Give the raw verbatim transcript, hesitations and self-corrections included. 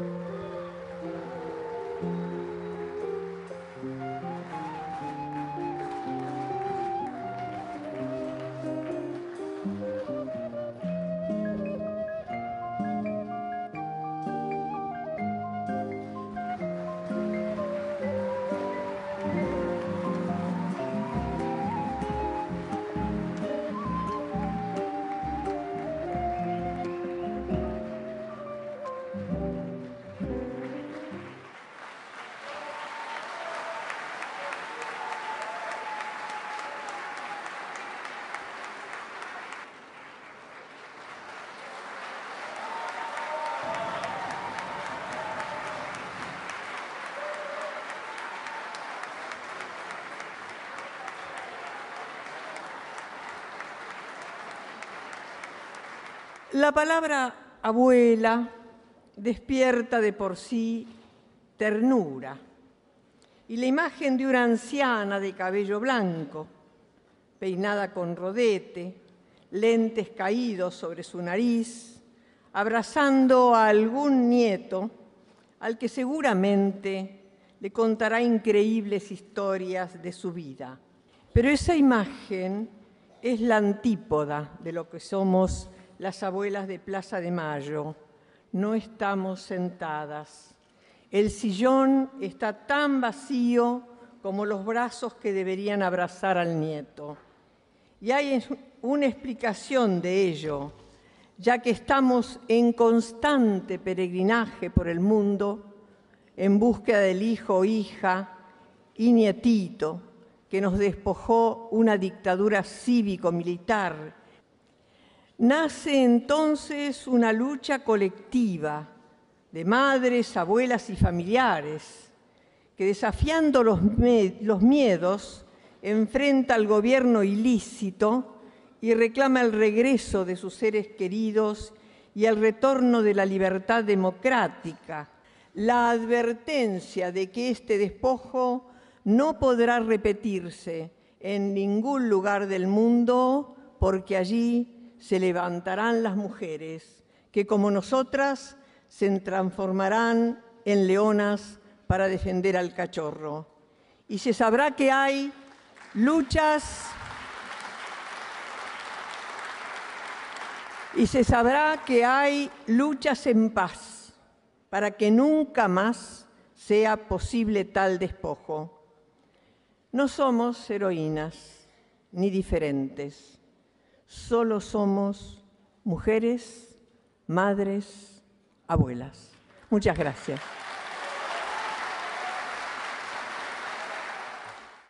La palabra abuela despierta de por sí ternura, y la imagen de una anciana de cabello blanco, peinada con rodete, lentes caídos sobre su nariz, abrazando a algún nieto al que seguramente le contará increíbles historias de su vida. Pero esa imagen es la antípoda de lo que somos las abuelas de Plaza de Mayo. No estamos sentadas. El sillón está tan vacío como los brazos que deberían abrazar al nieto. Y hay una explicación de ello, ya que estamos en constante peregrinaje por el mundo en búsqueda del hijo o hija y nietito que nos despojó una dictadura cívico-militar. Nace entonces una lucha colectiva de madres, abuelas y familiares que, desafiando los, los miedos, enfrenta al gobierno ilícito y reclama el regreso de sus seres queridos y el retorno de la libertad democrática, la advertencia de que este despojo no podrá repetirse en ningún lugar del mundo porque allí se levantarán las mujeres que, como nosotras, se transformarán en leonas para defender al cachorro. Y se sabrá que hay luchas, y se sabrá que hay luchas en paz para que nunca más sea posible tal despojo. No somos heroínas ni diferentes. Solo somos mujeres, madres, abuelas. Muchas gracias.